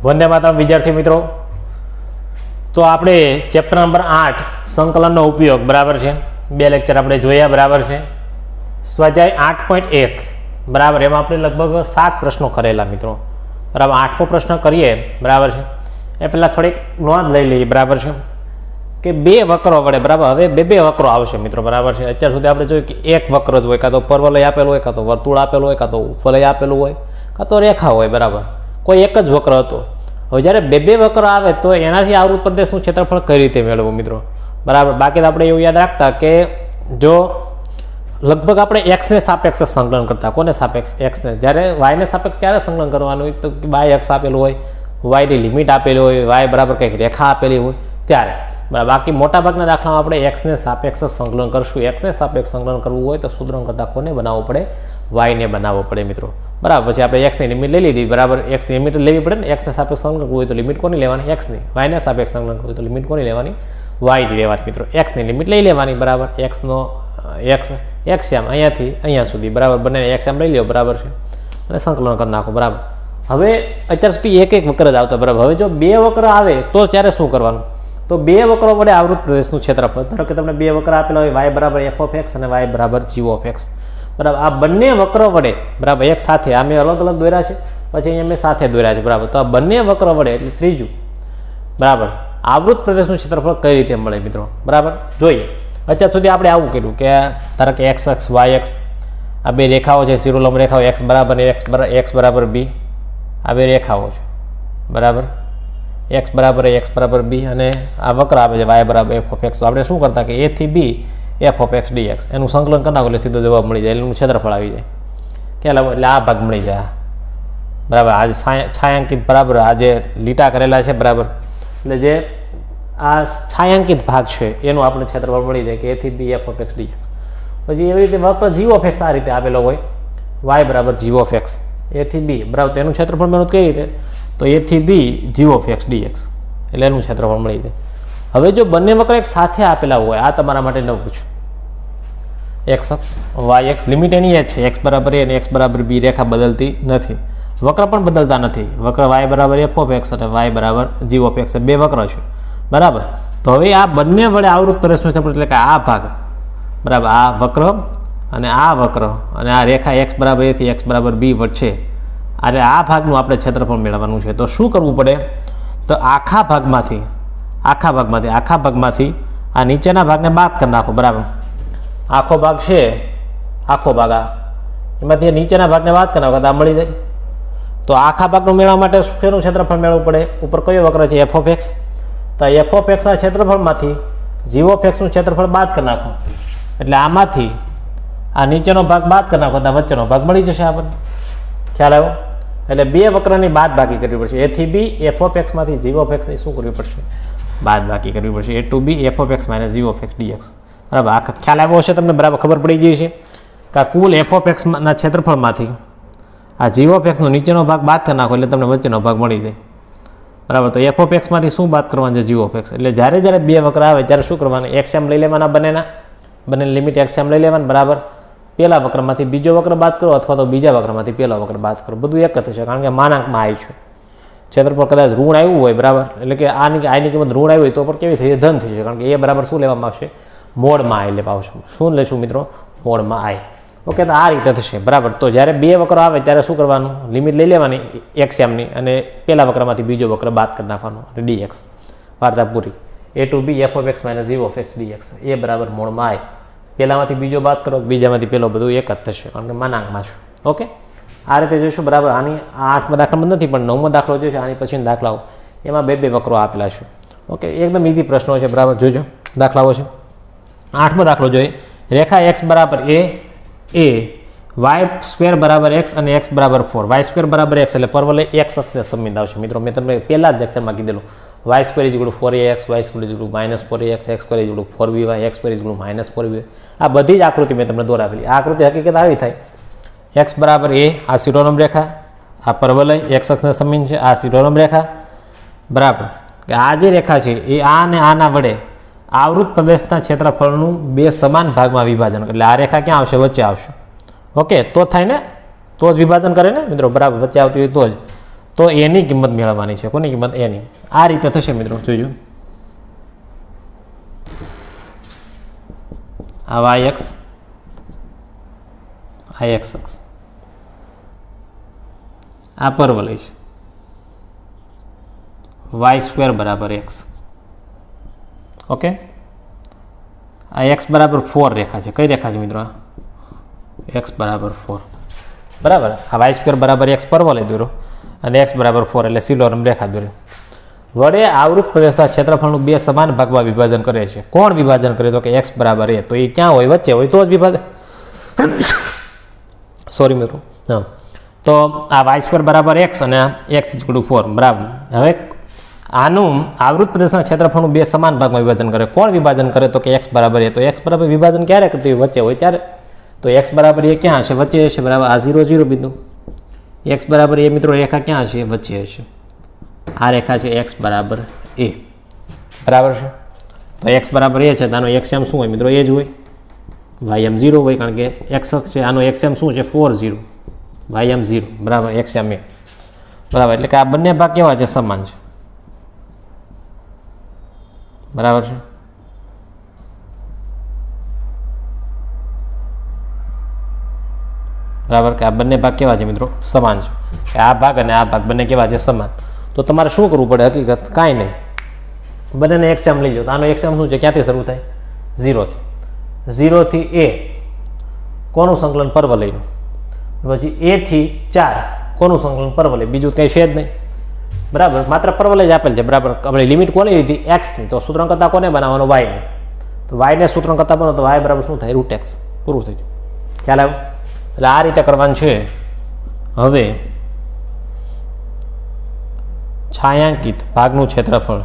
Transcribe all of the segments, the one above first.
વંદે માતરમ વિદ્યાર્થી મિત્રો, તો આપણે ચેપ્ટર નંબર 8 સંકલનનો ઉપયોગ બરાબર છે, બે લેક્ચર આપણે જોયા બરાબર છે. સ્વાધ્યાય 8.1 બરાબર, એમાં આપણે લગભગ 7 પ્રશ્નો કરેલા મિત્રો બરાબર. 8મો પ્રશ્ન કરીએ બરાબર છે એ પહેલાં થોડીક નોંધ લઈ લઈએ બરાબર છે કે બે વક્રો વડે બરાબર, હવે બે વક્રો આવશે મિત્રો બરાબર છે. અત્યાર સુધી આપણે જોયું કે એક વક્ર જ હોય, કાં તો પરવલય આપેલું હોય, કાં તો વર્તુળ આપેલું હોય, કાં તો ઉપવલય આપેલું હોય, કાં તો રેખા હોય બરાબર. કોઈ એક જ વક્ર હતો. હવે જ્યારે બે વક્ર આવે તો એનાથી આવૃત પ્રદેશનું ક્ષેત્રફળ કઈ રીતે મેળવવું મિત્રો બરાબર. બાકી તો આપણે એવું યાદ રાખતા કે જો લગભગ આપણે એક્સને સાપેક્ષ સંકલન કરતા. કોને સાપેક્ષ? એક્સને. જ્યારે વાયને સાપેક્ષ ક્યારે સંકલન કરવાનું હોય તો બાય એક્સ આપેલું હોય, વાયની લિમિટ આપેલી હોય, વાય બરાબર કંઈક રેખા આપેલી હોય ત્યારે બરાબર. બાકી મોટાભાગના દાખલામાં આપણે એક્સને સાપેક્ષ સંકલન કરશું. એક્સને સાપેક્ષ સંકલન કરવું હોય તો સૂત્રણ કરતાં કોને બનાવવું પડે? વાયને બનાવવો પડે મિત્રો બરાબર. પછી આપણે એક્સની લિમિટ લઈ લીધી બરાબર. એક્સની લિમિટ લેવી પડે ને. એક્સને સાપેક્ષ સંકલન કરવું હોય તો લિમિટ કોની લેવાની? એક્સની. વાયને સાપેક્ષ સંકલન કરવું હોય તો લિમિટ કોની લેવાની? વાય લેવાની મિત્રો. એક્સની લિમિટ લઈ લેવાની બરાબર. એક્સનો એક્સયામ અહીંયાથી અહીંયા સુધી બરાબર, બંને એક્સયામ લઈ લો બરાબર છે અને સંકલન કરી નાખો બરાબર. હવે અત્યાર સુધી એક વક્ર જ આવતા બરાબર. હવે જો બે વક્ર આવે તો ત્યારે શું કરવાનું? તો બે વક્રો વડે આવૃત પ્રદેશનું ક્ષેત્રફળ, ધારો કે તમને બે વક્ર આપેલા હોય, વાય બરાબર એફ ઓફ એક્સ અને વાય બરાબર જી ઓફ એક્સ બરાબર. આ બંને વક્રો વડે બરાબર એક સાથે, આ મેં અલગ અલગ દોર્યા છે, પછી અહીંયા મેં સાથે દોર્યા છે બરાબર. તો આ બંને વક્રો વડે એટલે ત્રીજું બરાબર આવૃત પ્રદેશનું ક્ષેત્રફળ કઈ રીતે મળે મિત્રો બરાબર જોઈએ. અત્યાર સુધી આપણે આવું કર્યું કે ધારો કે એક્સ એક્સ વાય એક્સ, આ બે રેખાઓ છે, શિરોલંબ રેખાઓ એક્સ બરાબર એક્સ બરાબર બી, આ બે રેખાઓ છે બરાબર. એક્સ બરાબર બી અને આ વક્ર આપે છે વાય બરાબર એફ ઓફ એક્સ. તો આપણે શું કરતા કે એ થી B F of X DX એનું સંકલન કરી નાખો એટલે સીધો જવાબ મળી જાય, એનું ક્ષેત્રફળ આવી જાય. ખ્યાલ એટલે આ ભાગ મળી જાય બરાબર. આજે છાયાંકિત બરાબર આ જે લીટા કરેલા છે બરાબર, એટલે જે આ છાયાંકિત ભાગ છે એનું આપણે ક્ષેત્રફળ મળી જાય કે એ થી B F of X DX. પછી એવી રીતે વક્ર જી ઓફ એક્સ આ રીતે આપેલો હોય, વાય બરાબર જી ઓફ એક્સ એ થી બી બરાબર. તો એનું ક્ષેત્રફળ મેળવવું કઈ રીતે? તો એ થી B G of X DX એટલે એનું ક્ષેત્રફળ મળી જાય. હવે જો બંને વક્ર એક સાથે આપેલા હોય, આ તમારા માટે ન પૂછું, એક્સ અક્ષ વાય એક્સ લિમિટ એની જ છે, એક્સ બરાબર એ અને એક્સ બરાબર બી રેખા બદલતી નથી, વક્ર પણ બદલતા નથી. વક્ર વાય બરાબર એફ ઓફ એક્સ અને વાય બરાબર જી ઓફ એક્સ બે વક્ર છે બરાબર. તો હવે આ બંને વડે આવૃત પ્રદેશનું ક્ષેત્રફળ એટલે કે આ ભાગ બરાબર, આ વક્ર અને આ વક્ર અને આ રેખા એક્સ બરાબર એ થી એક્સ બરાબર બી વચ્ચે, એટલે આ ભાગનું આપણે ક્ષેત્રફળ મેળવવાનું છે. તો શું કરવું પડે? તો આખા ભાગમાંથી આ નીચેના ભાગને બાદ કરી નાખો બરાબર. આખો ભાગ છે, આખો ભાગ આ એમાંથી નીચેના ભાગને બાદ કરી નાખો તો આ મળી જાય. તો આખા ભાગનું મેળવવા માટે શેનું ક્ષેત્રફળ મેળવવું પડે? ઉપર કયો વક્ર છે? F of X. તો એફ ઓફ એક્સના ક્ષેત્રફળમાંથી જી ઓફ એક્સનું ક્ષેત્રફળ બાદ કરી નાખો એટલે આમાંથી આ નીચેનો ભાગ બાદ કરી નાખો તો વચ્ચેનો ભાગ મળી જશે આપણને. ખ્યાલ આવ્યો? એટલે બે વક્રની બાદ બાકી કરવી પડશે. એ થી બી એફ ઓફ એક્સમાંથી જી ઓફ એક્સની શું કરવી પડશે? બાદ બાકી કરવી પડશે. A to B F of X minus G of X DX બરાબર. આ ખ્યાલ આવ્યો હશે તમને બરાબર, ખબર પડી ગઈ છે કે આ કુલ એફ ઓફ એક્સના ક્ષેત્રફળમાંથી આ જી ઓફ એક્સનો નીચેનો ભાગ બાદ કરી નાખો એટલે તમને વચ્ચેનો ભાગ મળી જાય બરાબર. તો એફ ઓફ એક્સમાંથી શું બાદ કરવાનું છે? G of X. એટલે જ્યારે બે વક્ર આવે ત્યારે શું કરવાનું? એક્સએમ લઈ લેવાના, બંનેની લિમિટ એક્સએમ લઈ લેવાની બરાબર. પહેલા વક્રમાંથી બીજો વક્ર બાદ કરો અથવા તો બીજા વક્રમાંથી પહેલો વક્ર બાદ કરો, બધું એક જ થશે કારણ કે માનાંકમાં આવી છે. ક્ષેત્રફળ કદાચ ઋણ આવ્યું હોય બરાબર, એટલે કે આની કિંમત ઋણ આવી હોય તો પણ કેવી થઈ? ધન થઈ છે કારણ કે એ બરાબર શું લેવામાં આવશે? મોડમાં આઈ લેવા આવશે. શું લેશું મિત્રો? મોડમાં આઈ. ઓકે, તો આ રીતે થશે બરાબર. તો જ્યારે બે વક્ર આવે ત્યારે શું કરવાનું? લિમિટ લઈ લેવાની એક્સએમની અને પહેલા વક્રમાંથી બીજો વક્ર બાદ કરી નાખવાનો એટલે ડીએક્સ. વાર્તા પૂરી. A to B F of X minus G of X DX એ બરાબર મોડમાં આઈ. પહેલામાંથી બીજો બાદ કરો, બીજામાંથી પહેલો, બધું એક જ થશે કારણ કે માનાંકમાં છે. ઓકે, આ રીતે જોઈશું બરાબર. આની 8મા દાખલામાં નથી પણ 9મો દાખલો જે છે આની પછીના દાખલાઓ એમાં બે વક્રો આપેલા છે. ઓકે, એકદમ ઇઝી પ્રશ્નો છે બરાબર. જોજો દાખલાઓ છે. 8મો દાખલો જોઈએ. રેખા એક્સ બરાબર એ વાય સ્ક્વેર બરાબર એક્સ અને એક્સ બરાબર 4, વાય સ્ક્વેર બરાબર એક્સ એટલે પરવલય એક્સ અક્ષને સંબંધ આવશે મિત્રો. મેં તમને પહેલા જ લેક્ચરમાં કીધેલું Y square is equal to 4ax, Y square is equal to minus 4ax, X square is equal to 4by, X square is equal to minus 4by. આ બધી જ આકૃતિ મેં તમને દોરાવેલી. આ આકૃતિ હકીકત આવી થાય. એક્સ બરાબર એ, આ શિરોલંબ રેખા, આ પરવલય એક્સ અક્ષને સંબંધ છે, આ શિરોલંબ રેખા બરાબર. કે આ જે રેખા છે એ આ અને આના વડે આવૃત પ્રદેશના ક્ષેત્રફળનું બે સમાન ભાગમાં વિભાજન, એટલે આ રેખા ક્યાં આવશે? વચ્ચે આવશે. ઓકે, તો થાય ને, તો જ વિભાજન કરે ને મિત્રો બરાબર, વચ્ચે આવતી હોય તો જ. તો એની કિંમત મેળવવાની છે. કોની કિંમત? એની. આ રીતે થશે મિત્રો. જોજો, આ y અક્ષ, આ x અક્ષ, આ પરવલય છે. y² બરાબર x. ઓકે, આ x બરાબર 4 રેખા છે. કઈ રેખા છે મિત્રો? x બરાબર 4 બરાબર. આ y² બરાબર x પરવલય દોરો અને x બરાબર 4 એટલે સિલોરમ રેખા દોરે. વડે આવૃત પ્રદેશના ક્ષેત્રફળનું બે સમાન ભાગમાં વિભાજન કરે છે. કોણ વિભાજન કરે? તો કે x બરાબર a. તો એ ક્યાં હોય? વચ્ચે હોય તો જ વિભાજન. સોરી મિત્રો. હા, તો આ y² બરાબર x અને x = 4 બરાબર. હવે આનું આવૃત પ્રદેશના ક્ષેત્રફળનું બે સમાન ભાગમાં વિભાજન કરે. કોણ વિભાજન કરે? તો કે x બરાબર a. તો x બરાબર વિભાજન ક્યારે કરતું હોય? વચ્ચે હોય ત્યારે. તો x બરાબર a ક્યાં હશે? વચ્ચે હશે. બરાબર. આ 0, 0 બિંદુ. x બરાબર a મિત્રો રેખા ક્યાં હશે? વચ્ચે હશે. આ રેખા છે x બરાબર a. બરાબર છે. તો x બરાબર a છે તો આનો xm શું હોય મિત્રો? એ જ હોય. ym 0 હોય કારણ કે x અક્ષ છે. આનો xm શું છે? 4, 0. ym 0 બરાબર. xm a બરાબર. એટલે કે આ બંને ભાગ કેવા છે? સમાન છે. બરાબર છે. બરાબર કે આ બંને ભાગ કેવા છે મિત્રો? સમાન છે. કે આ ભાગ અને આ ભાગ બંને કેવા છે? સમાન. તો તમારે શું કરવું પડે? હકીકત કાંઈ નહીં, બંનેને એકચમ લઈ લો. તો આનો એકચમ શું છે? ક્યાંથી શરૂ થાય? 0 થી. 0 થી a કોનું સંકલન? પરવલયનું. પછી a થી 4 કોનું સંકલન? પરવલય. બીજું કંઈ છે જ નહીં. બરાબર. માત્ર પરવલય જ આપેલ છે. બરાબર. આપણે લિમિટ કોની લીધી? x ની. તો સૂત્રણ કરતા કોને બનાવવાનો? y ને. તો y ને સૂત્રણ કરતા બનો તો y બરાબર શું થાય? √x. પૂરું થઈ ગયું. ખ્યાલ આવ્યો? એટલે આ રીતે કરવાનું છે. હવે છાयांकित ભાગનું ક્ષેત્રફળ,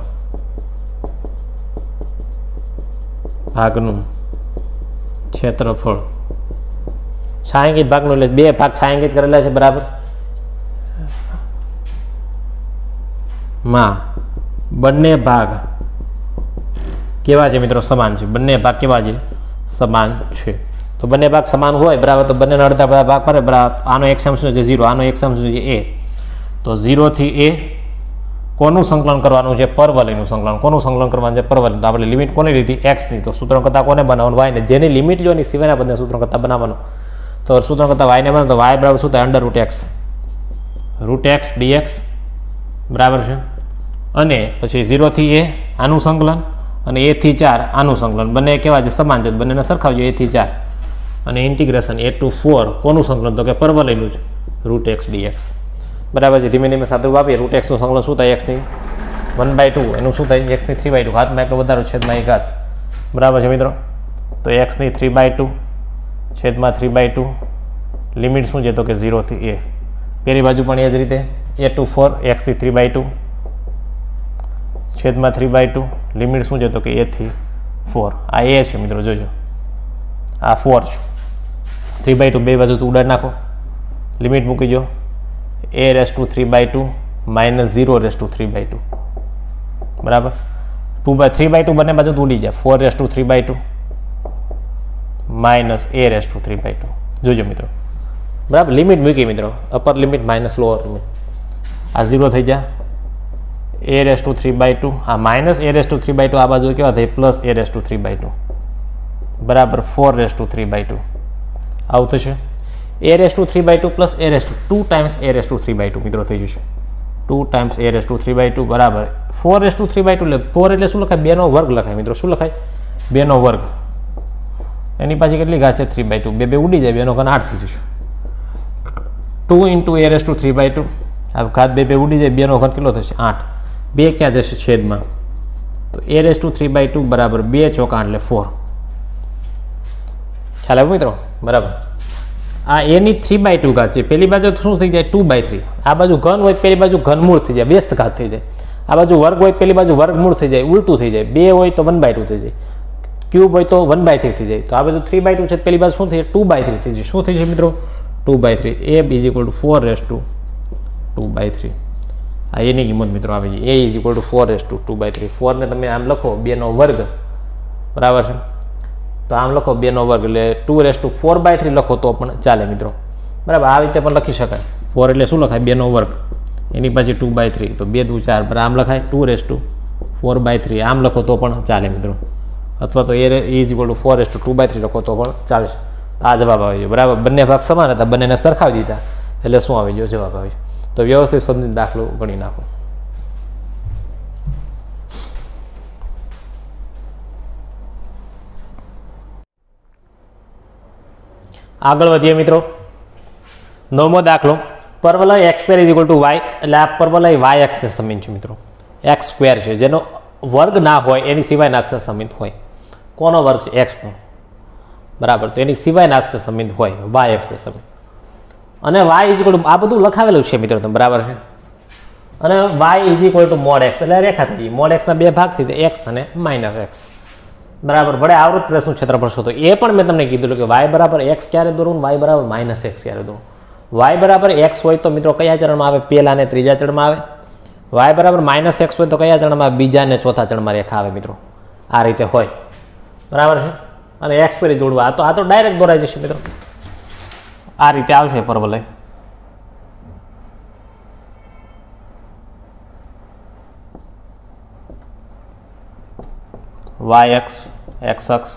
ભાગનું ક્ષેત્રફળ છાयांकित ભાગનું એટલે બે ભાગ છાयांकित કરેલા છે. બરાબર. માં બંને ભાગ કેવા છે મિત્રો? સમાન છે. બંને ભાગ કેવા છે? સમાન છે. તો બંને ભાગ સમાન હોય બરાબર તો બંનેના અડધા બધા ભાગ પડે બરાબર. આનો xm શું છે? 0. આનો xm શું છે? a. તો 0 થી a કોનું સંકલન કરવાનું છે? પરવલયનું સંકલન. કોનું સંકલન કરવાનું છે? પરવલય. તો આપણે લિમિટ કોને લીધી? x ની. તો સૂત્ર કરતા કોને બનાવવાનું? y ને. જેની લિમિટ લો એની સિવાયના બધા સૂત્ર કરતા બનાવવાનું. તો સૂત્ર કરતા y ને બનાવો તો y બરાબર શું થાય? √x. √x dx બરાબર છે. અને પછી 0 થી a આનું સંકલન અને a થી 4 આનું સંકલન. બંને કેવા છે? સમાન છે. બંનેને સરખાવજો. a થી 4 અને ઇન્ટિગ્રેશન a to 4 કોનું સંકલન? તો કે પરવલયનું છે. √x dx બરાબર છે. ધીમે ધીમે સાથે આપીએ. √x નું સંકલન શું થાય? x ની 1/2. એનું શું થાય? x ની 3/2. ઘાતમાં એટલો વધારો છેદમાં એ ઘાત. બરાબર છે મિત્રો. તો x ની 3/2 છેદમાં 3/2 લિમિટ શું છે? તો કે 0 થી a. પેલી બાજુ પણ એ જ રીતે a to 4 x ની 3/2 છેદમાં 3/2 લિમિટ શું છે? તો કે a થી 4. આ a છે મિત્રો. જોજો આ 4 છે. 3/2 બે બાજુ તો ઉડાડી નાખો. લિમિટ મૂકી દો. a⁻³ minus 0⁻³. બરાબર. 3/2 બંને બાજુ તો ઉડી જાય. 4⁻³ માઇનસ a⁻³. જોજો મિત્રો. બરાબર. લિમિટ મૂકી મિત્રો. Upper limit minus lower limit. આ 0 થઈ જાય. a⁻³/2 આ માઇનસ a⁻³/2 આ બાજુ કેવા થાય? પ્લસ a⁻³/2 બરાબર 4⁻³/2 આવું થશે. a⁻³ plus a⁻2 times a⁻³ મિત્રો થઈ જશે. 2 ટાઈમ્સ a⁻³ બરાબર 4⁻³ એટલે 4 એટલે શું લખાય? 2 નો વર્ગ લખાય મિત્રો. શું લખાય? 2 નો વર્ગ. એની પાછી કેટલી ઘાત છે? 3/2. બે ઉડી જાય. 2 નો ઘન 8 થઈ જશે. 2 × a⁻³ આ ઘાત બે ઉડી જાય. 2 નો ઘન કેટલો થશે? 8. 2 ક્યાં જશે? છેદમાં. તો a⁻³ બરાબર 2 ચોકા એટલે 4. ખ્યાલ આવ્યો મિત્રો? બરાબર. આ એની 3/2 ઘાત છે. પેલી બાજુ શું થઈ જાય? 2/3. આ બાજુ ઘન હોય પેલી બાજુ ઘનમૂળ થઈ જાય. વ્યસ્ત ઘાત થઈ જાય. આ બાજુ વર્ગ હોય પેલી બાજુ વર્ગમૂળ થઈ જાય. ઉલટું થઈ જાય. 2 હોય તો 1/2 થઈ જાય. ક્યુબ હોય તો 1/3 થઈ જાય. તો આ બાજુ 3/2 છે. પેલી બાજુ શું થઈ જાય? 2/3 થઈ જાય. શું થઈ જાય મિત્રો? 2/3. a = 4⁻²/3. આ એની કિંમત મિત્રો આવી જાય. a = 4⁻²/3. 4 ને તમે આમ લખો 2 નો વર્ગ. બરાબર છે. તો આમ લખો 2 નો વર્ગ એટલે 2⁻4/3 લખો તો પણ ચાલે મિત્રો. બરાબર. આ રીતે પણ લખી શકાય. 4 એટલે શું લખાય? 2 નો વર્ગ. એની પછી 2/3 તો 2 દુ 4 પર આમ લખાય 2/4/3 આમ લખો તો પણ ચાલે મિત્રો, અથવા તો એ ઇઝ ઇક્વલ ટુ 4/2/3 લખો તો પણ ચાલશે. આ જવાબ આવી ગયો બરાબર. બંને ભાગ સમાન હતા, બંનેને સરખાવી દીધા એટલે શું આવી ગયો? જવાબ આવી ગયો. તો વ્યવસ્થિત સમજીને દાખલો ગણી નાખો. આગળ વધીએ મિત્રો. 9મો દાખલો, પરવલય x² is equal to y, એટલે આ પરવલય y અક્ષને સમીન છે મિત્રો. x² છે જેનો વર્ગ ના હોય એની સિવાયના અક્ષર સમીન હોય. કોનો વર્ગ છે? x નો બરાબર. તો એની સિવાયના અક્ષર સમીન હોય y અક્ષને સમીન. અને y ઇઝ ઇક્વલ ટુ આ બધું લખાવેલું છે મિત્રો તમે બરાબર છે. અને y is equal to mod x એટલે રેખા થઈ. મોડ x ના બે ભાગ થઈ જાય, x અને -x બરાબર. વડે આવૃત પ્રદેશનું ક્ષેત્રફળ શોધો. એ પણ મેં તમને કીધું કે y બરાબર x ક્યારે દોરવું, y બરાબર -x ક્યારે દોરવું. y બરાબર x હોય તો મિત્રો કયા ચરણમાં આવે? પહેલા અને ત્રીજા ચરણમાં આવે. y બરાબર -x હોય તો કયા ચરણમાં? બીજા અને ચોથા ચરણમાં રેખા આવે મિત્રો. આ રીતે હોય બરાબર છે. અને x પર જોડવા આ તો ડાયરેક્ટ દોરાઈ જશે મિત્રો. આ રીતે આવશે પરવલય. y અક્ષ, x અક્ષ,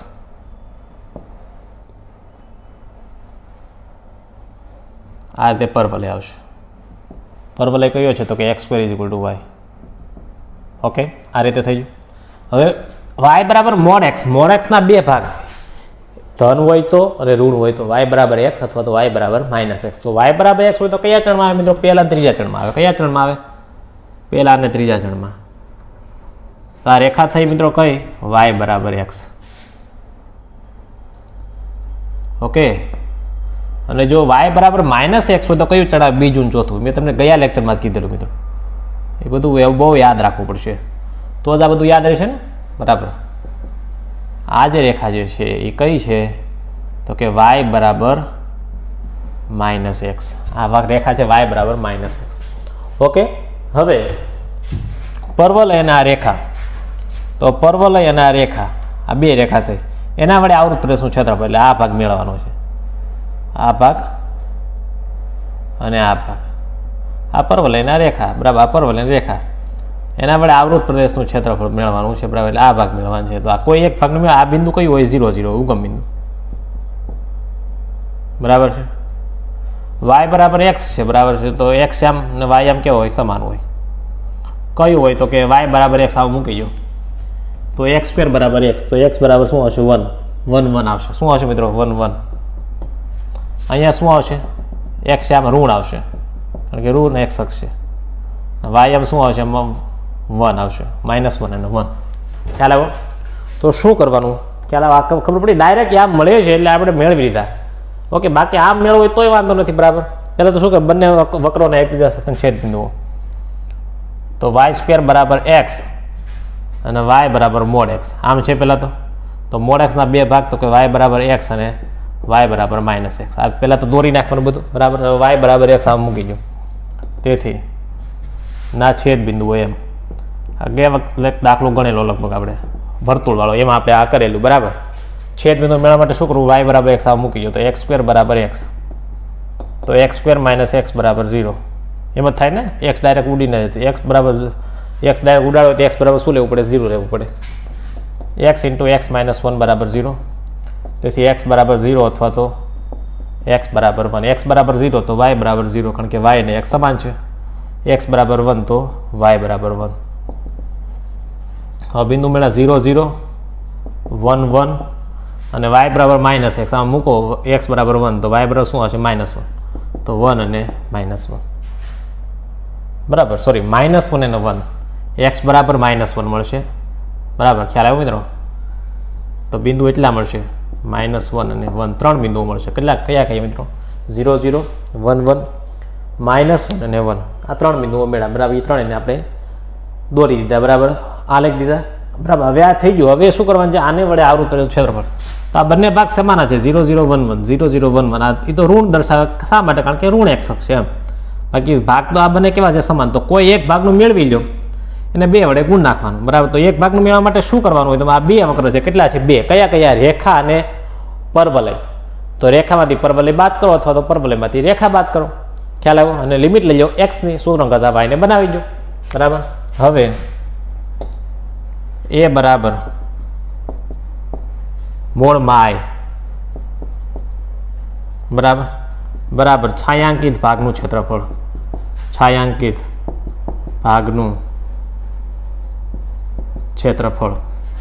આ રીતે પરવલય આવશે. પરવલય કયો છે? તો કે x² is equal to y. Okay, આ રીતે થઈ ગયું. હવે y બરાબર મોડ x. મોડ x ના બે ભાગ, ધન હોય તો અને ઋણ હોય તો y બરાબર x અથવા તો y બરાબર -x. તો y બરાબર x હોય તો કયા ચરણમાં આવે મિત્રો? પહેલા અને ત્રીજા ચરણમાં આવે. કયા ચરણમાં આવે? પહેલા અને ત્રીજા ચરણમાં. તો આ રેખા થઈ મિત્રો કઈ? y બરાબર x. ઓકે. અને જો y બરાબર -x હોય તો કયું ચડાવે? બીજું ચોથું. મેં તમને ગયા લેક્ચરમાં જ કીધેલું મિત્રો. એ બધું બહુ યાદ રાખવું પડશે તો જ આ બધું યાદ રહેશે ને બરાબર. આ જે રેખા જે છે એ કઈ છે? તો કે y બરાબર -x. આ રેખા છે y બરાબર -x. ઓકે. હવે પરવલય અને આ રેખા, તો પરવલય અને આ રેખા, આ બે રેખા થઈ, એના વડે આવૃત પ્રદેશનું ક્ષેત્રફળ એટલે આ ભાગ મેળવવાનો છે. આ ભાગ અને આ ભાગ, આ પરવલયના રેખા બરાબર. આ પરવલયની રેખા, એના વડે આવૃત પ્રદેશનું ક્ષેત્રફળ મેળવવાનું છે બરાબર. એટલે આ ભાગ મેળવવાનો છે. તો આ કોઈ એક ભાગનું આ બિંદુ કયું હોય? 0 0 ઉગમ બિંદુ બરાબર છે. y બરાબર x છે બરાબર છે. તો x આમ ને y આમ કેવો હોય? સમાન હોય. કયું હોય? તો કે y બરાબર x આવું મૂકી દો તો x² બરાબર x. તો x બરાબર શું આવશે? 1 1 1 આવશે. શું આવશે મિત્રો? 1 1. અહીંયા શું આવશે? x આમ ઋણ આવશે કારણ કે ઋણ x અક્ષ છે. y આમ શું આવશે? 1 આવશે. -1 અને 1. ખ્યાલ આવ્યો? તો શું કરવાનું? ખ્યાલ આવ્યો? ખબર પડી? ડાયરેક્ટ આમ મળે છે એટલે આપણે મેળવી લીધા. ઓકે. બાકી આમ મેળવો તોય વાંધો નથી બરાબર. પહેલાં તો શું કે બંને વક્રોને એકબીજા સાથે છેદ બિંદુઓ. તો y² બરાબર x અને y બરાબર મોડ x. આમ છે પહેલાં તો મોડ x ના બે ભાગ, તો કે y બરાબર x અને y બરાબર -x. આ પહેલાં તો દોરી નાખવાનું બધું બરાબર. y બરાબર x આમ મૂકી દો. તેથી ના છેદ બિંદુ હોય એમ. ગયા વખતે દાખલો ગણેલો લગભગ આપણે વર્તુળવાળો, એમાં આપણે આ કરેલું બરાબર. છેદ બિંદુ મેળવવા માટે શું કરવું? y બરાબર x આમ મૂકી દો. તો x² બરાબર x. તો x² - x બરાબર 0. એમ જ થાય ને? x ડાયરેક્ટ ઉડીને જતી. x ડાયરેક્ટ ઉડાડો તો x બરાબર શું લેવું પડે? 0 લેવું પડે. x × x - 1 બરાબર 0. તેથી x બરાબર 0 અથવા તો x બરાબર 1. x બરાબર 0 તો y બરાબર 0 કારણ કે y ને x સમાન છે. x બરાબર 1 તો y બરાબર 1. હવે બિંદુ મેળા 0 0 1 1 અને y બરાબર -x. આમ મૂકો x બરાબર 1 તો y બરાબર શું હશે? -1. તો 1 અને -1 બરાબર. સોરી, -1 અને 1. x બરાબર -1 મળશે બરાબર. ખ્યાલ આવ્યો મિત્રો? તો બિંદુ એટલા મળશે -1 અને 1. 3 બિંદુઓ મળશે. કયા કયા મિત્રો? 0 0 1 1 -1 અને 1. આ 3 બિંદુઓ મેળા બરાબર. એ ત્રણેયને આપણે દોરી દીધા બરાબર. આલેખ દીધા બરાબર. હવે આ થઈ ગયું. હવે શું કરવાનું છે? આને વડે આવૃત ક્ષેત્રફળ. તો આ બંને ભાગ સમાન છે. 0 0 1 1 0 0 1 1. આ એ તો ઋણ દર્શાવે. શા માટે? કારણ કે ઋણ x અક્ષ છે એમ. બાકી ભાગ તો આ બંને કેવા છે? સમાન. તો કોઈ એક ભાગનું મેળવી લો, એને 2 વડે ગુણ નાખવાનું બરાબર. તો એક ભાગનું મેળવવા માટે શું કરવાનું હોય? તો આ બે વક્ર છે. કેટલા છે? 2. કયા કયા? રેખા અને પરવલય. તો રેખામાંથી પરવલય બાદ કરો અથવા તો પરવલયમાંથી રેખા બાદ કરો. ખ્યાલ આવ્યો? અને લિમિટ લઈ જાઓ એક્સની, સૂત્ર કરતાં વાયને બનાવી દો, બરાબર. હવે એ બરાબર મોડમાં આઈ બરાબર બરાબર છાયાંકિત ભાગનું ક્ષેત્રફળ, છાયાંકિત ભાગનું ક્ષેત્રફળ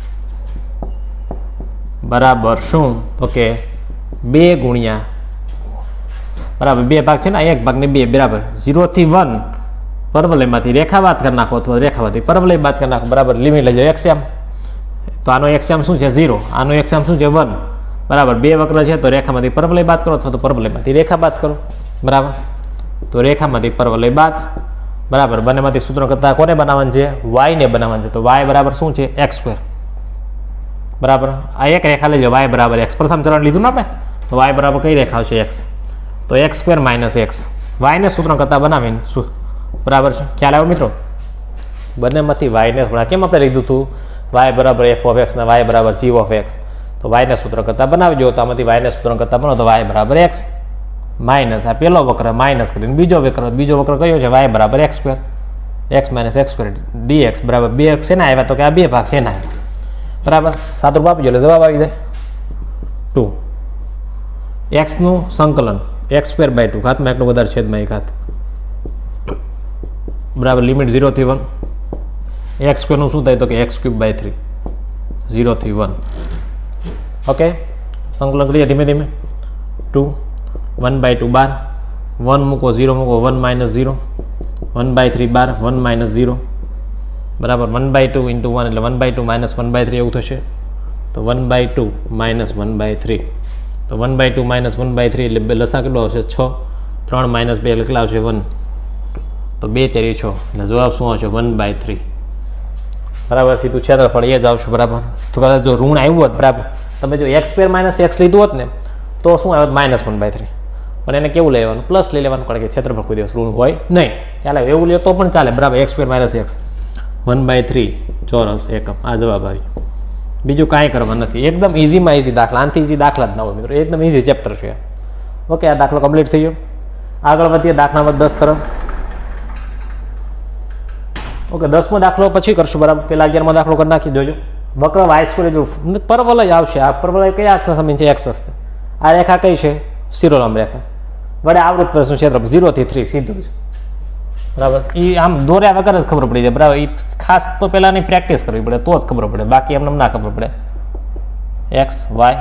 બરાબર શું? તો કે 2 ગુણ્યા બરાબર 2 ભાગ છે ને, એક ભાગને 2 બરાબર 0 થી 1 પરવલયમાંથી રેખા બાદ કરી નાખો અથવા રેખામાંથી પરવલય બાદ કરી નાખો, બરાબર. લિમિટ લઈ જાઓ એક્સએમ, તો આનો એક્સએમ શું છે 0, આનો એક્સએમ શું છે 1, બરાબર. 2 વક્ર છે તો રેખામાંથી પરવલય બાદ કરો અથવા તો પરવલયમાંથી રેખા બાદ કરો, બરાબર. તો રેખામાંથી પરવલય બાદ, બરાબર. બંનેમાંથી સૂત્ર કરતાં કોને બનાવવાનું છે? વાયને બનાવવાનું છે. તો વાય બરાબર શું છે? x², બરાબર. આ એક રેખા લઈ જાઓ, વાય બરાબર x, પ્રથમ ચરણ લીધું ને આપણે, તો વાય બરાબર કઈ રેખા આવશે? x, તો x² - x, વાયને સૂત્ર કરતાં બનાવીને શું, બરાબર છે. ખ્યાલ આવ્યો મિત્રો? બંનેમાંથી વાયને કેમ આપણે લીધું હતું? વાય બરાબર f(x) ને વાય બરાબર g(x), તો વાયને સૂત્ર કરતાં બનાવી દો, તો આમાંથી વાયને સૂત્ર કરતાં બનાવો તો વાય બરાબર x માઇનસ આ પહેલો વક્ર માઇનસ કરીને બીજો વક્ર કયો છે? વાય બરાબર x², x - x² dx બરાબર 2x શેના આવ્યા? તો કે આ 2 ભાગ શેના આવ્યા, બરાબર. સાદુરૂપ આપી દો એટલે જવાબ આવી જાય 2. x નું સંકલન x²/2 ઘાતમાં એકનો વધારે છેદમાં 1 ઘાત, બરાબર. લિમિટ 0 થી 1, x² નું શું થાય? તો કે x³/3, 0 થી 1. ઓકે, સંકલન કરીએ ધીમે ધીમે. 2 1/2 12, 1 મૂકો 0 મૂકો 1 - 0, 1/3 12, 1 - 0, બરાબર. 1/2 × 1 એટલે 1/2 - 1/3 એવું થશે. તો 1/2 - 1/3, તો 1/2 - 1/3 એટલે લસા કેટલો આવશે? 6. 3 - 2 એટલે કેટલા આવશે? 1. તો 2 × 3 = 6 એટલે જવાબ શું આવશે? 1/3, બરાબર. સીધું ક્ષેત્રફળ એ જ આવશે, બરાબર. તો કદાચ જો ઋણ આવ્યું હોત, બરાબર, તમે જો x² - x લીધું હોત ને તો શું આવત? -1/3. પણ એને કેવું લેવાનું? પ્લસ લઈ લેવાનું, કારણ કે ક્ષેત્રફળ કોઈ દિવસ ઋણ હોય નહીં. ચાલે એવું લે તો પણ ચાલે, બરાબર. x² - x 1/3 ચોરસ એકમ, આ જવાબ આવી. બીજું કાંઈ કરવાનું નથી, એકદમ ઇઝીમાં ઇઝી દાખલા, આનાથી ઇઝી દાખલા જ ના હોય મિત્રો, એકદમ ઇઝી ચેપ્ટર છે. ઓકે, આ દાખલો કમ્પ્લીટ થઈ ગયો. આગળ વધીએ દાખલા નંબર 10 તરફ. ઓકે, 10મો દાખલો પછી કરશું, બરાબર. પહેલા 11મો દાખલો કરી નાખી જોજો. વક્ર y² જો પરવલય આવશે, આ પરવલય કયા અક્ષ સામે છે? x અક્ષ. આ રેખા કઈ છે? શિરોલંબ રેખા વડે આવૃત પ્રશ્ન ક્ષેત્રફળ 0 થી 3 સીધું છે, બરાબર. એ આમ દોર્યા વગર જ ખબર પડી જાય, બરાબર. એ ખાસ તો પહેલાંની પ્રેક્ટિસ કરવી પડે તો જ ખબર પડે, બાકી એમને ના ખબર પડે. x y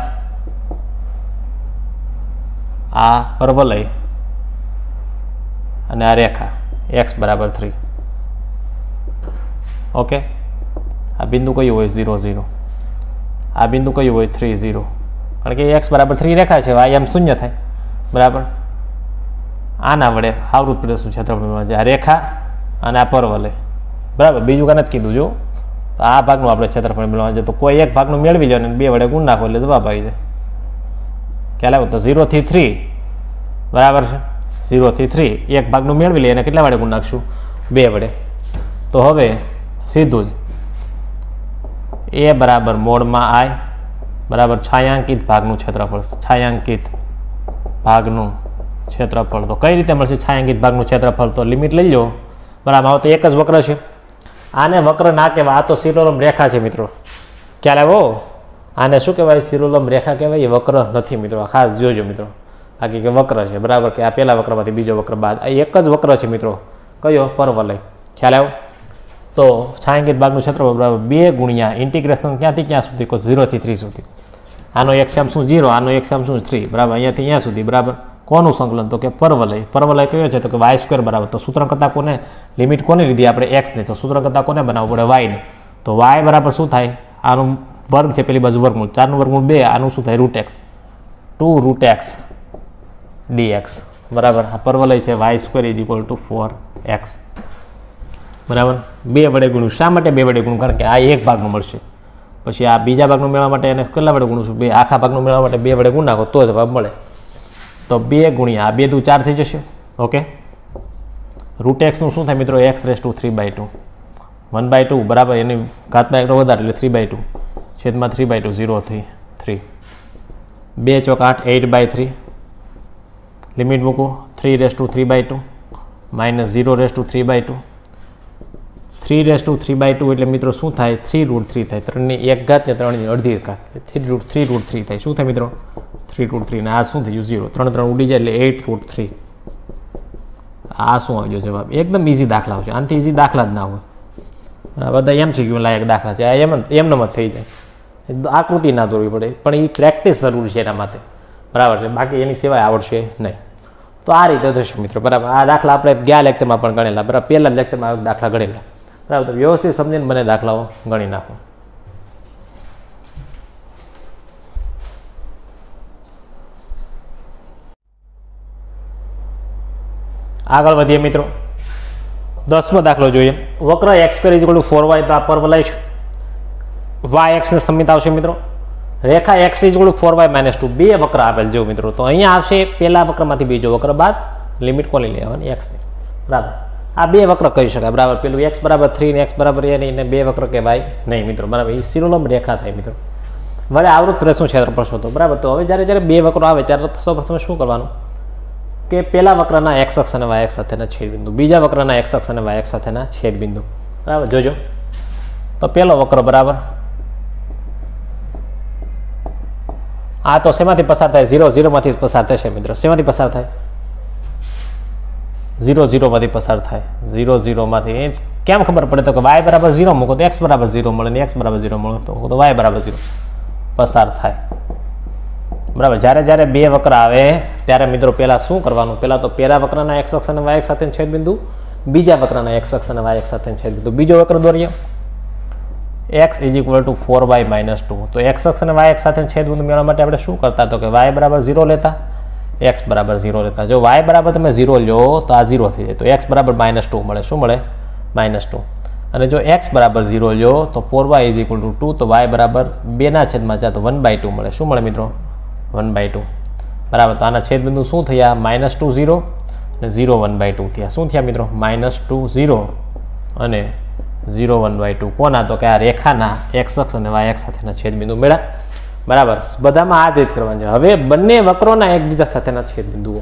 આ પરવલય અને આ રેખા x બરાબર 3. ઓકે, આ બિંદુ કયું હોય? 0 0. આ બિંદુ કયું હોય? 3 0, કારણ કે x બરાબર 3 રેખા છે, y એમ 0 થાય, બરાબર. આના વડે આવૃત પ્રદેશનું ક્ષેત્રફળ છે, આ રેખા અને આ પરવલય, બરાબર. બીજું કાંઈ નથી કીધું. જો તો આ ભાગનું આપણે ક્ષેત્રફળ મેળવવાનું છે, તો કોઈ એક ભાગનું મેળવી લો અને 2 વડે ગુણ નાખો એટલે જવાબ આવી જાય. ખ્યાલ આવ્યો? તો 0 થી 3, બરાબર છે. 0 થી 3 એક ભાગનું મેળવી લઈએ અને કેટલા વડે ગુણ નાખશું? 2 વડે. તો હવે સીધું જ એ બરાબર મોડમાં I બરાબર છાયાંકિત ભાગનું ક્ષેત્રફળ, છાયાંકિત ભાગનું ક્ષેત્રફળ. તો કઈ રીતે મળશે છાયાંકિત ભાગનું ક્ષેત્રફળ? તો લિમિટ લઈ લો, બરાબર. હવે તો એક જ વક્ર છે, આને વક્ર ના કહેવાય, આ તો શિરોલંબ રેખા છે મિત્રો. ખ્યાલ આવ્યો? આને શું કહેવાય? શિરોલંબ રેખા કહેવાય, એ વક્ર નથી મિત્રો, ખાસ જોજો મિત્રો. બાકી કે વક્ર છે, બરાબર, કે આ પહેલા વક્રમાંથી બીજો વક્ર બાદ આ એક જ વક્ર છે મિત્રો. કયો? પરવલય. ખ્યાલ આવ્યો? તો છાયાંકિત ભાગનું ક્ષેત્રફળ બરાબર 2 ગુણ્યા ઇન્ટિગ્રેશન ક્યાંથી ક્યાં સુધી? 0 થી 3 સુધી. આનો એક્સએમ શું? 0, આનો એક્સએમ શું? 3, બરાબર. અહીંયાથી અહીંયા સુધી, બરાબર. કોનું સંકલન? તો કે પરવલય. પરવલય કયો છે? તો કે y² બરાબર. તો સૂત્ર કરતાં કોને લિમિટ કોને લીધી આપણે? x ને. તો સૂત્ર કરતાં કોને બનાવવું પડે? y ને. તો y બરાબર શું થાય? આનું વર્ગ છે, પેલી બાજુ વર્ગમૂળ, 4 નું વર્ગમૂળ 2, આનું શું થાય? √x, 2√x dx, બરાબર. આ પરવલય છે, y² = 4x, બરાબર. 2 વડે ગુણ્યું. શા માટે 2 વડે ગુણ્યું? કારણ કે આ એક ભાગનું મળશે, પછી આ બીજા ભાગનું મેળવવા માટે એને કેટલા વડે ગુણશું? 2. આખા ભાગનું મેળવવા માટે 2 વડે ગુણ નાખો તો જવાબ મળે. તો 2 ગુણ્યા આ 2 દુ 4 થઈ જશે. ઓકે, √x નું શું થાય મિત્રો? x⁵3/2, 1/2, બરાબર. એની ઘાતમાં એકનો વધારે એટલે 3/2 છેદમાં 3/2, 0 થી 3. 2 ચોક 8, 8/3. લિમિટ મૂકો 3⁵3/2. -0^3/2 3^3/2 એટલે મિત્રો શું થાય 3√3 થાય 3 ની 1 ઘાત ને 3 ની અડધી ઘાત 3√3 થાય શું થાય મિત્રો 3√3 ને આ શું થયું 0 3 3 ઉડી જાય એટલે 8√3 આ શું આવ્યો જવાબ એકદમ ઈઝી દાખલા છે આનાથી ઈઝી દાખલા જ ના હોય આ બધા MCQ લાયક દાખલા છે આ એમ જ થઈ જાય આકૃતિ ના દોરવી પડે પણ એ પ્રેક્ટિસ જરૂરી છે એના માટે બરાબર છે બાકી એની સિવાય આવડશે નહીં તો આ રીતે થશે મિત્રો બરાબર આ દાખલા આપણે ગયા લેક્ચરમાં પણ ગણેલા બરાબર પહેલા લેક્ચરમાં દાખલા ગણેલા બરાબર તો વ્યવસ્થિત સમજીને મને દાખલાઓ ગણી નાખો આગળ વધીએ મિત્રો 10મો દાખલો જોઈએ વક્ર x² = 4y તો આ પરવલય છે y ને સમિત આવશે મિત્રો રેખા x = 4y - 2 બે વક્ર આપેલ જો મિત્રો તો અહીંયા આવશે પહેલા વક્રમાંથી બીજો વક્ર બાદ લિમિટ કોની લેવાની x ની બરાબર આ બે વક્ર કહી શકાય બરાબર પેલું x = 3 ને x = a નહીં ને બે વક્ર કહેવાય નહીં મિત્રો બરાબર એ શિરોલંબ રેખા થાય મિત્રો વળે આવૃત પ્રશ્નો ક્ષેત્રફળ શોધો બરાબર તો હવે જ્યારે બે વક્રો આવે ત્યારે સૌપ્રથમ શું કરવાનું કે પહેલા વક્રના x અક્ષ અને y અક્ષ સાથેના છેદબિંદુ બીજા વક્રના x અક્ષ અને y અક્ષ સાથેના છેદબિંદુ બરાબર જોજો તો પહેલો વક્ર બરાબર આ તો શેમાંથી પસાર થાય 0 0 માંથી પસાર થશે મિત્રો શેમાંથી પસાર થાય 0 0 માંથી પસાર થાય 0 0 માંથી કેમ ખબર પડે તો કે y = 0 મૂકો તો x = 0 મળે ને x = 0 મળે તો y = 0 પસાર થાય બરાબર જ્યારે બે વક્ર આવે ત્યારે મિત્રો પહેલા શું કરવાનું પહેલા તો પહેલા વક્રના x અક્ષ અને y અક્ષ સાથેના છેદબિંદુ બીજા વક્રના x અક્ષ અને y અક્ષ સાથેના છેદબિંદુ બીજો વક્ર દોરીએ x = 4y - 2 તો x અક્ષ અને y અક્ષ સાથેના છેદબિંદુ મેળવવા માટે આપણે શું કરતા તો કે y = 0 લેતા x = 0 લેતા જો y બરાબર તમે 0 લો તો આ 0 થઈ જાય તો x = -2 મળે શું મળે -2 અને જો x = 0 લો તો 4y = 2 તો y બરાબર 2/4 તો 1/2 મળે શું મળે મિત્રો 1/2 બરાબર તો આના છેદબિંદુ શું થયા -2 0 અને 0 1/2 થયા શું થયા મિત્રો -2 0 અને 0 1/2 કોના તો કે આ રેખાના x અક્ષ અને y અક્ષ સાથેના છેદબિંદુ મળ્યા બરાબર બધામાં આ જ રીત કરવાની છે હવે બંને વક્રોના એકબીજા સાથેના છેદબિંદુઓ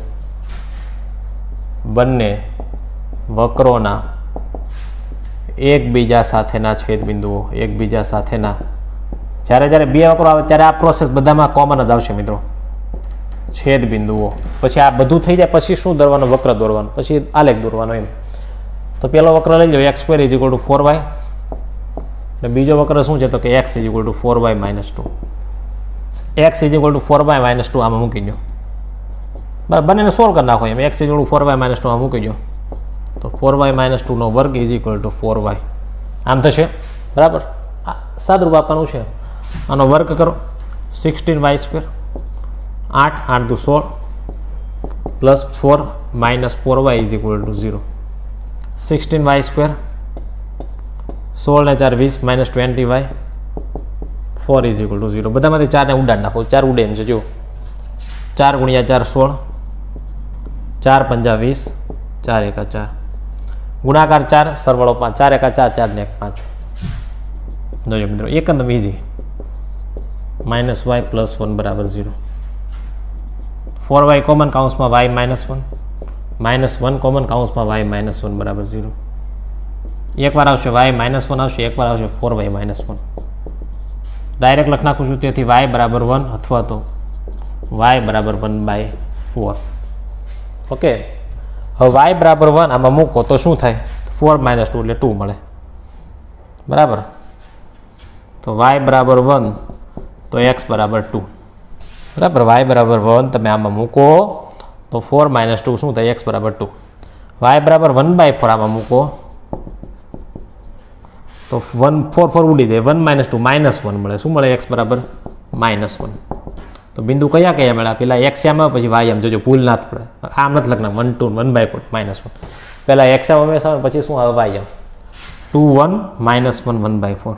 બંને વક્રોના એકબીજા સાથેના છેદબિંદુઓ એકબીજા સાથેના જ્યારે બે વક્રો આવે ત્યારે આ પ્રોસેસ બધામાં કોમન જ આવશે મિત્રો છેદબિંદુઓ પછી આ બધું થઈ જાય પછી શું દોરવાનું વક્ર દોરવાનું પછી આલેખ દોરવાનો એમ તો પેલો વક્ર લઈ લો x² = 4y અને બીજો વક્ર શું છે તો કે x = 4y - 2 x = 4y - 2 આમાં મૂકી દો બરાબર બંનેને સોલ્વ કરી નાખો એમ x = 4y - 2 આમાં મૂકી દો તો 4y - 2 નો વર્ગ = 4y આમ થશે બરાબર સાદુરૂપ આપવાનું છે આનો વર્ગ કરો 16y² 8 8 × 16 +4 - 4y = 0 16y² 16 ને 4 20 - 20y 4 = 0 બધામાંથી 4 ને ઉડાડ નાખો 4 ઉડે એમ છે જો 4 × 4 16 4 × 5 20 4 × 4 ગુણાકાર 4 સરવાળો 5 4 × 4 4 ને 1 5 જોજો મિત્રો એકદમ ઈઝી -y + 1 = 0 4y કોમન કૌંસમાં y -1 -1 કોમન કૌંસમાં y -1 = 0 એકવાર આવશે y -1 આવશે એકવાર આવશે 4y - 1 ડાયરેક્ટ લખ નાખું છું તેથી y = 1 અથવા તો y = 1/4 ઓકે હવે y = 1 આમાં મૂકો તો શું થાય 4 - 2 એટલે 2 મળે બરાબર તો y = 1 તો x = 2 બરાબર y = 1 તમે આમાં મૂકો તો 4 - 2 શું થાય x = 2 y = 1/4 આમાં મૂકો તો 1 4 4 ઉડી જાય 1 - 2 -1 મળે શું મળે x = -1 તો બિંદુ કયા મળ્યા પેલા x આમાં પછી y આમ જોજો ભૂલ ના પડે આમ નથી લખના 1 2 1/4 -1 પેલા x આમ હંમેશા પછી શું આવે y આમ 2 1 -1 1/4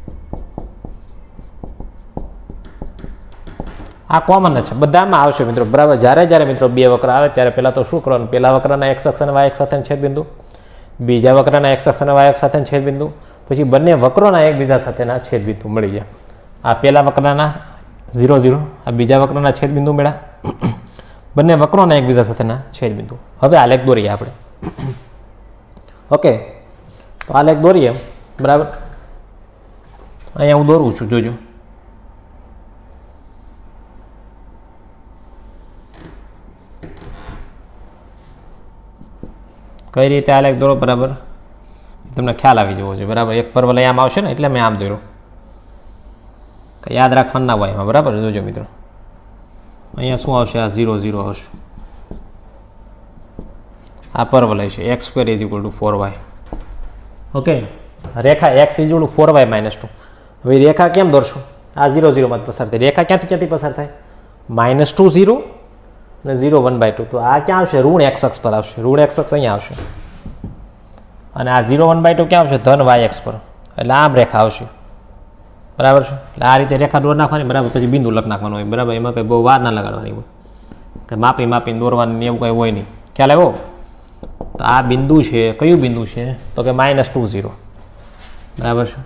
આ કોમન છે બધામાં આવશે મિત્રો બરાબર જ્યારે મિત્રો બે વક્ર આવે ત્યારે પહેલા તો શું કરવાનું પહેલા વક્રના x અક્ષ અને y અક્ષ સાથેના છેદબિંદુ બીજા વક્રના x અક્ષ અને y અક્ષ સાથેના છેદબિંદુ પછી બંને વક્રોના એકબીજા સાથેના છેદબિંદુ મળી ગયા આ પહેલા વક્રના 0 0 આ બીજા વક્રના છેદબિંદુ મળ્યા બંને વક્રોના એકબીજા સાથેના છેદબિંદુ હવે આલેખ દોરીએ આપણે ઓકે, તો આ લેખ દોરીએ, બરાબર. અહીંયા હું દોરું છું, જોજો. કઈ રીતે આ લેખ દોરો, બરાબર, તમને ખ્યાલ આવી જવો છે, બરાબર. એક પરવલય આમ આવશે ને એટલે મેં આમ દોર્યો, યાદ રાખવાનું ના હોય એમાં, બરાબર. જોજો મિત્રો, અહીંયા શું આવશે, આ 0 0 આવશે. આ પરવલય છે x² = 4y. ઓકે, રેખા x = 4y - 2. હવે રેખા કેમ દોરશું? આ 0 0 માં પસાર થાય. રેખા ક્યાંથી પસાર થાય? -2 0 અને 0 1/2. તો આ ક્યાં આવશે? ઋણ x અક્ષ પર આવશે. ઋણ x અક્ષ અહીંયા આવશે, અને આ 0 1/2 ક્યાં આવશે? ધન y અક્ષ પર. એટલે આમ રેખા આવશે, બરાબર છે. એટલે આ રીતે રેખા દોર નાખવાની, બરાબર. પછી બિંદુ લખ નાખવાનું હોય, બરાબર. એમાં કંઈ બહુ વાર ના લગાડવાની હોય, કે માપીને દોરવાની એવું કંઈ હોય નહીં. ખ્યાલ આવ્યો? તો આ બિંદુ છે, કયું બિંદુ છે? તો કે -2 0, બરાબર છે.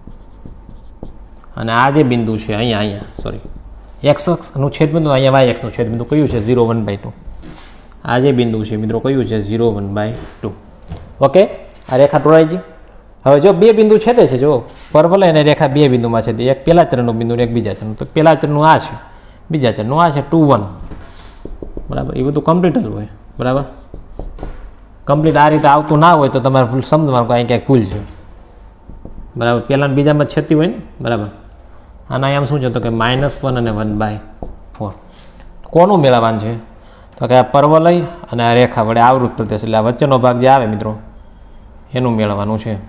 અને આ જે બિંદુ છે અહીંયા સોરી, x અક્ષનું છેદબિંદુ, અહીંયા y અક્ષનું છેદબિંદુ કયું છે? 0 1/2. આ જે બિંદુ છે મિત્રો કયું છે? 0 1/2. ઓકે, આ રેખા તોડાઈ ગઈ. હવે જો બે બિંદુ છેદે છે, જો પરવલય અને રેખા બે બિંદુમાં છેદે, એક પહેલા ચરણનું બિંદુ ને એક બીજા ચરણનું. તો પહેલા ચરણનું આ છે, બીજા ચરણનું આ છે, 2 1, બરાબર. એ બધું કમ્પ્લીટ જ હોય, બરાબર. કમ્પ્લીટ આ રીતે આવતું ના હોય તો તમારે સમજવાનું અહીં ક્યાંક ભૂલ છે, બરાબર. પહેલાં બીજામાં છેદતી હોય ને, બરાબર. આના આમ શું છે? તો કે -1 અને 1/4. કોનું મેળવવાનું છે? તો કે આ પરવલય અને આ રેખા વડે આવૃત પ્રદેશ, એટલે આ વચ્ચેનો ભાગ જે આવે મિત્રો એનું મેળવવાનું છે.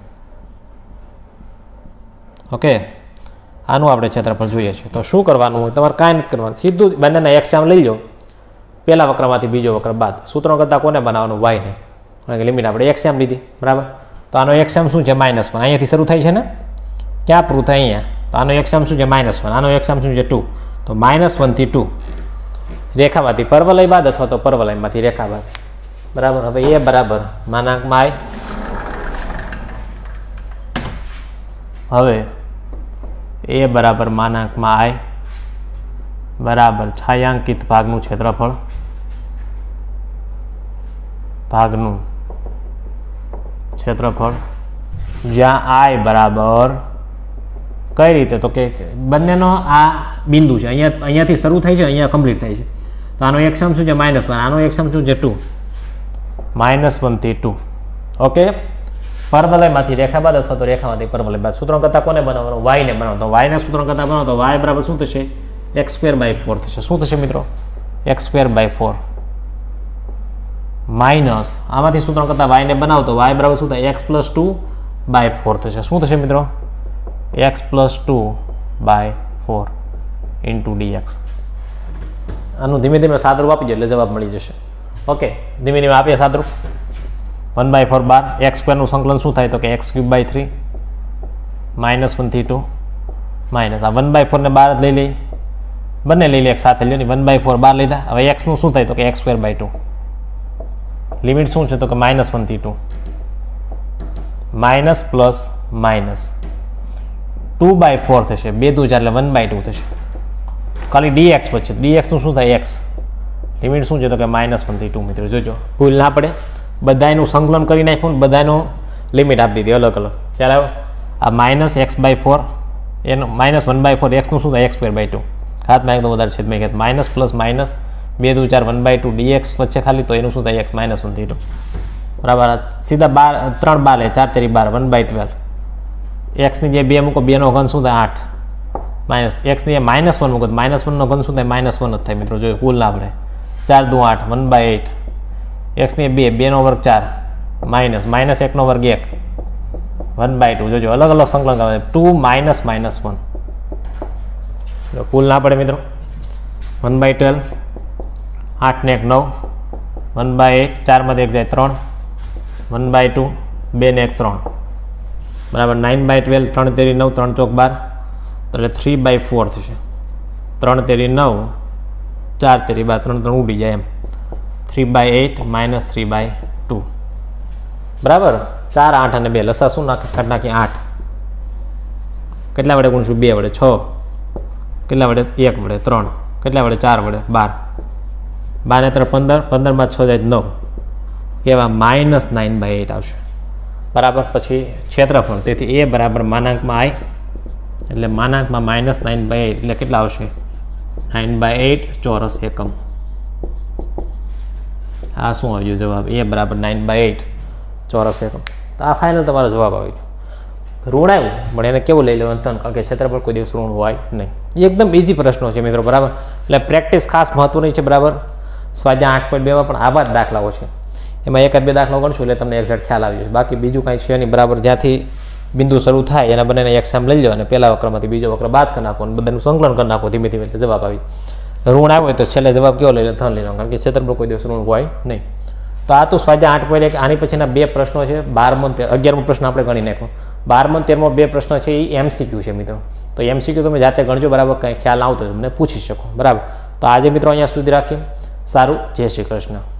ઓકે, આનું આપણે ક્ષેત્રફળ જોઈએ છીએ. તો શું કરવાનું હોય? તમારે કાંઈ નથી કરવાનું, સીધું બંનેના x આમ લઈ લો, પહેલા વક્રમાંથી બીજો વક્ર બાદ. સૂત્રો કરતાં કોને બનાવવાનું? y ને. કારણ કે લિમિટ આપણે x આમ લીધી, બરાબર. તો આનો x આમ શું છે? -1. અહીંયાથી શરૂ થાય છે ને, ક્યાં પૂરું થાય? અહીંયા. તો આનો x આમ શું છે? -1. આનો x આમ શું છે? 2. તો -1 થી 2 રેખામાંથી પરવલય બાદ, અથવા તો પરવલયમાંથી રેખા બાદ, બરાબર. હવે એ બરાબર માનાંકમાં I. હવે એ બરાબર માનાંકમાં I બરાબર છાયાંકિત ભાગનું ક્ષેત્રફળ, ભાગનું ક્ષેત્રફળ, જ્યાં I બરાબર કઈ રીતે? તો કે બંનેનો આ બિંદુ છે, અહીંયાથી શરૂ થાય છે, અહીંયા કમ્પ્લીટ થાય છે. તો આનો x આમ શું છે? -1. આનો x આમ શું છે? 2. -1 થી 2. ઓકે, પરવલયમાંથી રેખા બાદ, અથવા તો રેખામાંથી પરવલય બાદ. સૂત્રો કરતાં કોને બનાવવાનું? y ને બનાવો. તો y ના સૂત્રો કરતાં બનાવો તો y બરાબર શું થશે? x²/4 થશે. શું થશે મિત્રો? x²/4 માઇનસ આમાંથી સૂત્રો કરતાં y ને બનાવો તો y બરાબર શું થાય? x+2/4 થશે. શું થશે મિત્રો? x+2/4 × dx. આનું ધીમે ધીમે સાદરૂપ આપી દો એટલે જવાબ મળી જશે. ઓકે, ધીમે ધીમે આપીએ સાદરૂપ. 1/4 બાર, x² નું સંકલન શું થાય? તો કે x³/3 -1 થી 2 માઇનસ આ 1/4 ને બાર જ લઈ લઈ, બંને લઈ લે એક સાથે લ્યો ને. 1/4 બાર લીધા. હવે x નું શું થાય? તો કે x²/2. લિમિટ શું છે? તો કે -1 થી 2, માઇનસ પ્લસ માઇનસ 2/4 થશે. 2 2 4 એટલે 1/2 થશે. ખાલી dx વચ્ચે, dx નું શું થાય? x. લિમિટ શું છે? તો કે -1 થી 2. મિત્રો જોજો ભૂલ ના પડે, બધાનું સંકલન કરી નાખ્યું ને બધાનું લિમિટ આપી દીધી અલગ અલગ. ત્યારે આ -x/4 એનો -1/4 x નું શું થાય? x²/2. હાથમાં એકદમ વધારે છે માઇનસ પ્લસ માઇનસ 2 2 4 1/2 dx વચ્ચે ખાલી, તો એનું શું થાય? x -1 થી 2. બરાબર. સીધા 3 12 4 3 12 1/12. x ની જે 2 મૂકો, 2 નો ઘન શું થાય? 8. માઇનસ x ની -1 મૂકો, -1 નો ઘન શું થાય? -1 જ થાય. મિત્રો જો કુલ ના પડે. 4 2 8 1/8. x ની 2 2 નો વર્ગ 4 માઇનસ -1 નો વર્ગ 1 1/2. જોજો અલગ અલગ સંકલન કરે. 2 -1 કુલ ના પડે મિત્રો. 1/12 8 ને 1 9 1/8 4 માંથી 1 જાય 3 1/2 2 ને 1 3 બરાબર 9/12 3 તેરી 9 3 ચોક 12 એટલે 3/4 થશે. 3 તેરી 9 4 તેરી 12 3 3 ઉડી જાય એમ 3/8 -3/2 બરાબર. 4 8 અને 2 લસા શું નાખી 8. કેટલા વડે ગુણશું? 2 વડે 6. કેટલા વડે? 1 વડે 3. કેટલા વડે? 4 વડે 12. 12 ને 3 15 15 માં 6 જાય 9 કેવા -9/8 આવશે. બરાબર. પછી ક્ષેત્રફળ, તેથી એ બરાબર માનાંકમાં આઈ એટલે માનાંકમાં -9/8 એટલે કેટલા આવશે 9/8 ચોરસ એકમ. આ શું આવ્યું જવાબ? એ બરાબર 9/8 ચોરસ એકમ. તો આ ફાઇનલ તમારો જવાબ આવી ગયો. ઋણ આવ્યું પણ એને કેવું લઈ લેવાનું ધન, કારણ કે ક્ષેત્રફળ કોઈ દિવસ ઋણ હોય નહીં. એ એકદમ ઇઝી પ્રશ્નો છે મિત્રો, બરાબર. એટલે પ્રેક્ટિસ ખાસ મહત્વની છે, બરાબર. સ્વાધ્યાય 8.2માં પણ આવા જ દાખલાઓ છે, એમાં 1-2 દાખલાઓ ગણશું એટલે તમને એક્ઝેક્ટ ખ્યાલ આવી જશે. બાકી બીજું કાંઈ છે નહીં, બરાબર. જ્યાંથી બિંદુ શરૂ થાય એના બંનેને એક સામ લઈ લો અને પહેલા વક્રમાંથી બીજો વક્ર બાદ કરી નાખો અને બધાનું સંકલન કરી નાખો ધીમે ધીમે એટલે જવાબ આવી. ઋણ આવે તો છેલ્લે જવાબ કેવો લઈ લો? ધન લઈ લો, કારણ કે ક્ષેત્રફળ કોઈ દિવસ ઋણ હોય નહીં. તો આ તો સ્વાધ્યાય 8.1. આની પછીના 2 પ્રશ્નો છે, 12મો 11મો પ્રશ્ન આપણે ગણી નાખો. 12મો 13મો 2 પ્રશ્નો છે એ MCQ છે મિત્રો. તો MCQ તમે જાતે ગણજો, બરાબર. કંઈ ખ્યાલ આવતો તમને પૂછી શકો, બરાબર. તો આજે મિત્રો અહીંયા સુધી રાખીએ. સારું, જય શ્રી કૃષ્ણ.